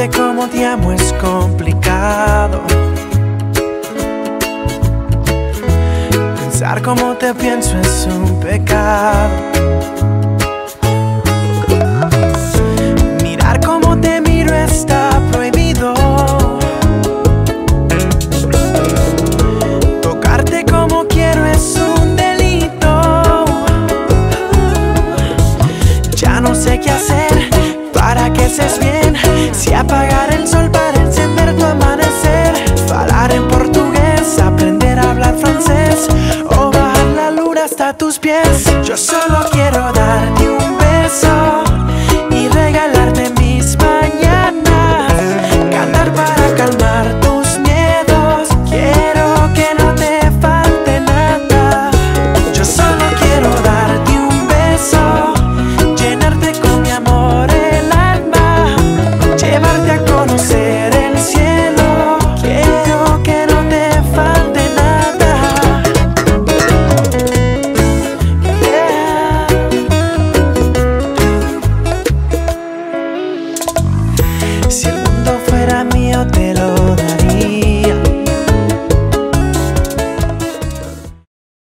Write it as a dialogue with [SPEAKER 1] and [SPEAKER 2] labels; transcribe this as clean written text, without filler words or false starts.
[SPEAKER 1] Decirte cómo te amo es complicado. Pensar cómo te pienso es un pecado. Mirar cómo te miro está prohibido. Tocarte como quiero es un delito. Ya no sé qué hacer para que seas bien. Si apagar el sol para encender tu amanecer, falar en portugués, aprender a hablar francés, o bajar la luna hasta tus pies. Yo solo